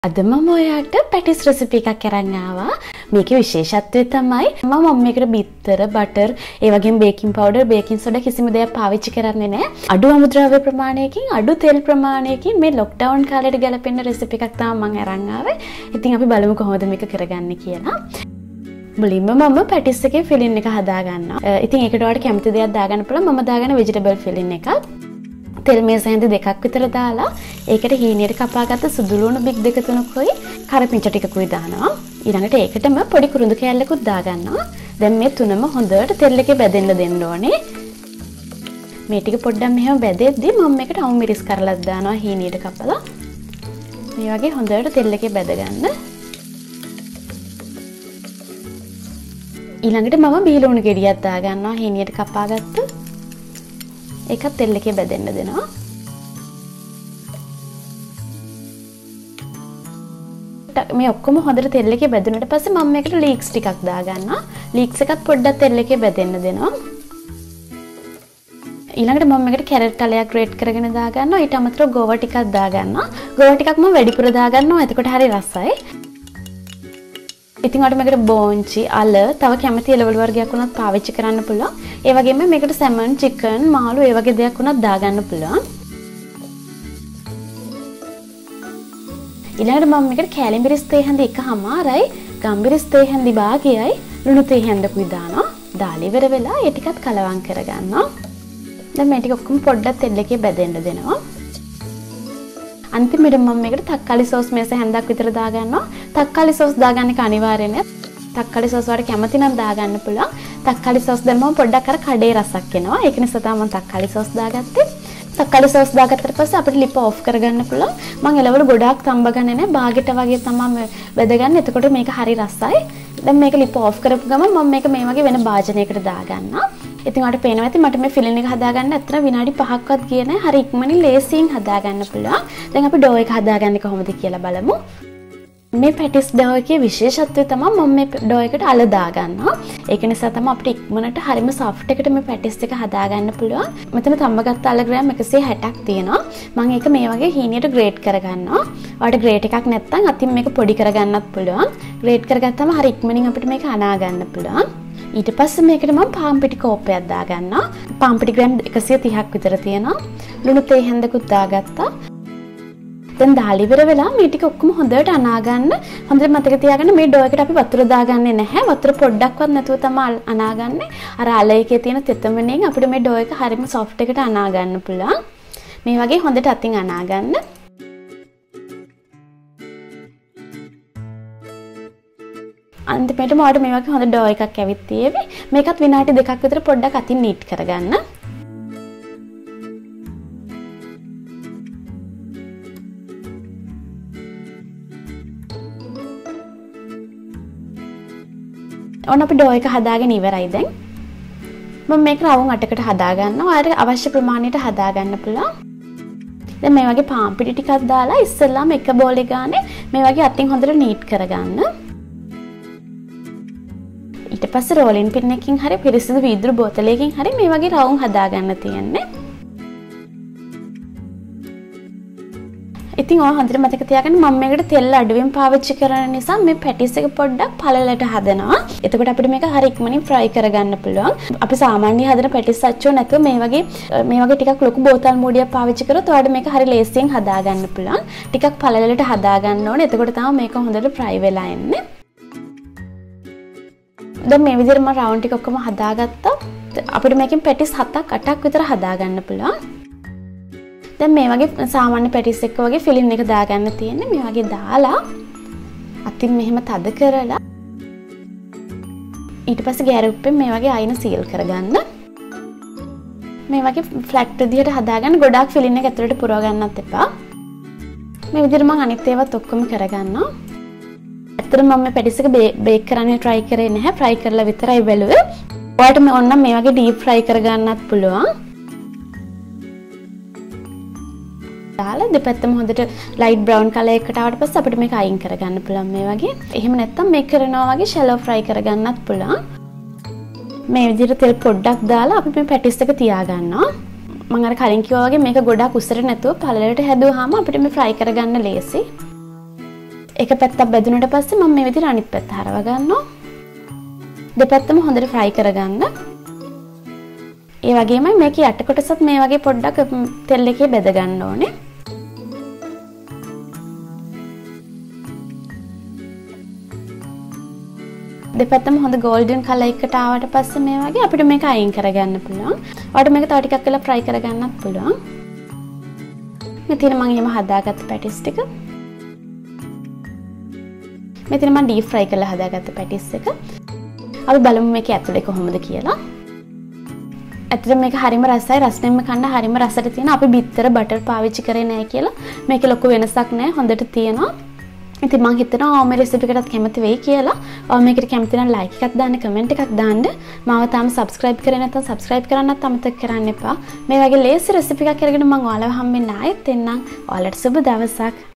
අද මම ඔයාලට පැටිස් රෙසිපි එකක් අරන් ආවා. මේකේ විශේෂත්වය තමයි මම මේකට බිත්තර, බටර්, ඒ වගේම බේකින් පවුඩර්, බේකින් සෝඩා කිසිම දෙයක් පාවිච්චි කරන්නේ නැහැ. අඩු අමුද්‍රව්‍ය ප්‍රමාණයකින්, අඩු තෙල් ප්‍රමාණයකින් මේ ලොක්ඩවුන් කාලේට ගැලපෙන රෙසිපි එකක් තමයි මම අරන් ආවේ. ඉතින් අපි බලමු කොහොමද මේක කරගන්නේ කියලා. මුලින්ම මම පැටිස් එකේ ෆිලින් එක හදා ගන්නවා. ඉතින් ඒකට ඔයාලට කැමති දෙයක් දාගන්න පුළුවන්. මම දාගන්න ভেජිටබල් ෆිලින් එකක්. තෙල් මේස හැඳි දෙකක් විතර දාලා ඒකට හීනියට කපාගත්ත සුදු ලුණු බික් දෙක තුනකුයි කරපිංච ටිකකුයි දානවා. ඊළඟට ඒකටම පොඩි කුරුඳු කෑල්ලකුත් දාගන්නවා. දැන් මේ තුනම හොඳට තෙල් එකේ බැදෙන්න දෙන්න ඕනේ. මේ ටික පොඩ්ඩක් මෙහෙම බැදෙද්දි මම මේකට අවු මිරිස් කරලක් දානවා හීනියට කපලා. මේ වගේ හොඳට තෙල් එකේ බැද ගන්න. ඊළඟට මම බීලුණු ගෙඩියක් දාගන්නවා හීනියට කපාගත්ත. ඒකත් තෙල් එකේ බැදෙන්න දෙනවා. මේ ඔක්කොම හොඳට තෙල් එකේ බැදුනට පස්සේ මම මේකට ලීක්ස් ටිකක් දාගන්නවා. ලීක්ස් එකත් පොඩ්ඩක් තෙල් එකේ බැදෙන්න දෙනවා. ඊළඟට මම මේකට කැරට් තලයක් ග්‍රේට් කරගෙන දාගන්නවා. ඊට අමතරව ගෝවා ටිකක් දාගන්නවා. ගෝවා ටිකක් මම වැඩිපුර දාගන්නවා. එතකොට හරි රසයි. ඉතින් ඔයාලට මේකට බෝංචි, අල, තව කැමති එළවලු වර්ගයක් වුණත් පාවිච්චි කරන්න පුළුවන්. ඒ වගේම මේකට සැමන්, චිකන්, මාළු ඒ වගේ දෙයක් වුණත් දාගන්න පුළුවන්. ඊළඟට මම මේකට කැලිමිරිස් තේ හැඳි එකමාරයි, ගම්මිරිස් තේ හැඳි භාගයයි, ලුණු තේ හැඳකුයි දානවා. දාලා ඉවර වෙලා ඒ ටිකත් කලවම් කරගන්නවා. දැන් මේ ටික ඔක්කොම පොඩ්ඩක් තෙල් එකේ බැදෙන්න දෙනවා. අන්තිමට මම මේකට තක්කාලි සෝස් මේස හැන්දක් විතර දාගන්නවා. තක්කාලි සෝස් දාගන්න එක අනිවාර්ය නෑ. තක්කාලි සෝස් වලට කැමති නම් දාගන්න පුළුවන්. තක්කාලි සෝස් දැම්මම පොඩ්ඩක් අර කඩේ රසක් එනවා. ඒක නිසා තමයි මම තක්කාලි සෝස් දාගත්තේ. තක්කාලි සෝස් දාගත්තට පස්සේ අපිට ලිප ඔෆ් කරගන්න පුළුවන්. මම එළවලු ගොඩාක් තඹගන්නේ නෑ. බාගෙට වගේ තමයි බෙදගන්නේ. එතකොට මේක හරි රසයි. දැන් මේක ලිප ඔෆ් කරපු ගමන් මම මේක මේ වගේ වෙන භාජනයකට දාගන්නවා. ඉතින් ඔයාලට පේනවා ඇති මට මේ ෆිලින් එක හදාගන්න ඇත්තට විනාඩි 5ක්වත් ගියේ නැහැ. හරි ඉක්මනින් ලේසියෙන් හදාගන්න පුළුවන්. දැන් අපි ඩෝ එක හදාගන්නේ කොහොමද කියලා බලමු. මේ පැටිස් ඩෝ එකේ විශේෂත්වය තමයි මම මේ ඩෝ එකට අල දාගන්නවා. ඒක නිසා තමයි අපිට ඉක්මනට හරිම සොෆ්ට් එකට මේ පැටිස් එක හදාගන්න පුළුවන්. මෙතන තඹගත්ත අල ග්‍රෑම් 160ක් තියෙනවා. මම ඒක මේ වගේ හීනියට ග්‍රේට් කරගන්නවා. ඔයාලට ග්‍රේට් එකක් නැත්නම් අතින් මේක පොඩි කරගන්නත් පුළුවන්. ග්‍රේට් කරගත්තාම හරි ඉක්මනින් අපිට මේක අනා ගන්න පුළුවන්. ඊට පස්සේ මේකට මම පාන් පිටි කෝප්පයක් දාගන්නවා. පාන් පිටි ග්‍රෑම් 130ක් විතර තියෙනවා. ලුණු තේ හැන්දකුත් දාගත්තා. දැන් දාලා ඉවර වෙලා මේ ටික ඔක්කොම හොඳට අනා ගන්න. හොඳට මතක තියාගන්න මේ ඩෝ එකට අපි වතුර දාගන්නේ නැහැ. වතුර පොඩ්ඩක්වත් නැතුව තමයි අනාගන්නේ. අර අල එකේ තියෙන තෙතමනෙන් අපිට මේ ඩෝ එක හරියම සොෆ්ට් එකට අනා ගන්න පුළුවන්. මේ වගේ හොඳට අතින් අනා ගන්න. අන්තිමට මට මේ වගේ හොඳ ඩෝ එකක් ඇවිත් තියෙවි. මේකත් විනාඩි 2ක් විතර පොඩ්ඩක් අතින් නීට් කරගන්න. ඔන්න අපි ඩෝ එක හදාගෙන ඉවරයි දැන්. මම මේක රවුම් 8කට හදා ගන්නවා. ඔයාලට අවශ්‍ය ප්‍රමාණයට හදා ගන්න පුළුවන්. දැන් මේ වගේ පාන් පිටි ටිකක් දාලා ඉස්සෙල්ලාම එක බෝලේ ගානේ මේ වගේ අතින් හොඳට නීට් කරගන්න. ඊට පස්සේ රෝලින් පින් එකකින් හරි පිරිසිදු වීදුරු බෝතලයකින් හරි මේ වගේ රවුම් හදාගන්න තියෙන්නේ. ඉතින් ඔය හොඳට මතක තියාගන්න මම මේකට තෙල් අඩුවෙන් පාවිච්චි කරන නිසා මේ පැටිස් එක පොඩ්ඩක් පළලට හදනවා. එතකොට අපිට මේක හරි ඉක්මනින් ෆ්‍රයි කරගන්න පුළුවන්. අපි සාමාන්‍ය හදන පැටිස් අච්චෝ නැතුව මේ වගේ ටිකක් ලොකු බෝතල් මූඩියක් පාවිච්චි කරොත් ඔයාලට මේක හරි ලේසියෙන් හදාගන්න පුළුවන්. ටිකක් පළලට හදාගන්න ඕනේ. එතකොට තමයි මේක හොඳට ෆ්‍රයි වෙලා එන්නේ. දැන් මේ විදිහට මම රවුන්ඩ් ටික ඔක්කොම හදාගත්තා. අපිට මේකෙන් පැටිස් 7ක් 8ක් විතර හදාගන්න පුළුවන්. දැන් මේ වගේ සාමාන්‍ය පැටිස් එක වගේ ෆිලින් එක දාගන්න තියෙන්නේ. මේ වගේ දාලා අතින් මෙහෙම තද කරලා ඊට පස්සේ ගෑරුප්පෙන් මේ වගේ අයින සීල් කරගන්න. මේ වගේ ෆ්ලැට් විදිහට හදාගන්න. ගොඩාක් ෆිලින් එක ඇතුලට පුරව ගන්නත් එපා. මේ විදිහට මම අනිත් ඒවාත් ඔක්කොම කරගන්නවා. ඇත්තටම මම මේ පැටිස් එක බේක් කරන්න try කරේ නැහැ. fry කරලා විතරයි බැලුවේ. ඔයාලට මේ ඕනනම් මේ වගේ deep fry කරගන්නත් පුළුවන්. දාලා දෙපැත්තම හොඳට light brown color එකකට ආවට පස්සේ අපිට මේක අයින් කරගන්න පුළුවන් මේ වගේ. එහෙම නැත්නම් මේක කරනවා වගේ shallow fry කරගන්නත් පුළුවන්. මේ විදිහට තෙල් පොඩ්ඩක් දාලා අපි මේ පැටිස් එක තියාගන්නවා. මම අර කලින් කිව්වා වගේ මේක ගොඩක් උස්සර නැතුව පළලට හැදුවාම අපිට මේ fry කරගන්න ලේසි. එක පැත්තක් බෙදුනට පස්සේ මම මේ විදිහට අනිත් පැත්ත හරව ගන්නවා. දෙපැත්තම හොඳට fry කරගන්න. ඒ වගේම මේක යට කොටසත් මේ වගේ පොඩ්ඩක් තෙල් එකේ බෙද ගන්න ඕනේ. දෙපැත්තම හොඳ golden color එකකට ආවට පස්සේ මේ වගේ අපිට මේක අයින් කරගන්න පුළුවන්. ඔයාලට මේක තව ටිකක් වෙලා fry කරගන්නත් පුළුවන්. මෙතන මම එහෙම හදාගත්ත පැටිස් ටික. මෙතන මම deep fry කරලා හදාගත්ත පැටිස් එක. අපි බලමු මේකේ ඇතුලේ කොහොමද කියලා. ඇත්තට මේක හරිම රසයි. රසෙන්ම කන්න හරිම රසට තියෙන. අපි බිත්තර බටර් පාවිච්චි කරේ නැහැ කියලා. මේකේ ලොකු වෙනසක් නැහැ. හොඳට තියෙනවා. ඉතින් මම හිතනවා මේ රෙසිපි එකටත් කැමති වෙයි කියලා. ඔයා මේකට කැමති නම් ලයික් එකක් දාන්න, කමෙන්ට් එකක් දාන්න. මාව තාම subscribe කරේ නැත්නම් subscribe කරන්නත් අමතක කරන්න එපා. මේ වගේ ලේසි රෙසිපි එකක් අරගෙන මම ඔයාලව හම්බෙන්න ආයෙත් එන්නම්. ඔයාලට සුබ දවසක්.